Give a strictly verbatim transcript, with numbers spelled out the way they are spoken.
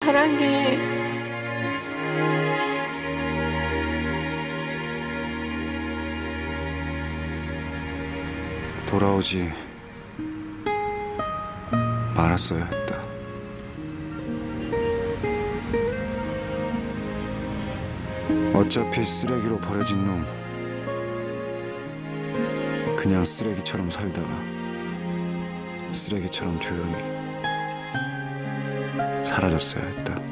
사랑해. 돌아오지 말았어야 했다. 어차피 쓰레기로 버려진 놈, 그냥 쓰레기처럼 살다가 쓰레기처럼 조용히 사라졌어야 했다.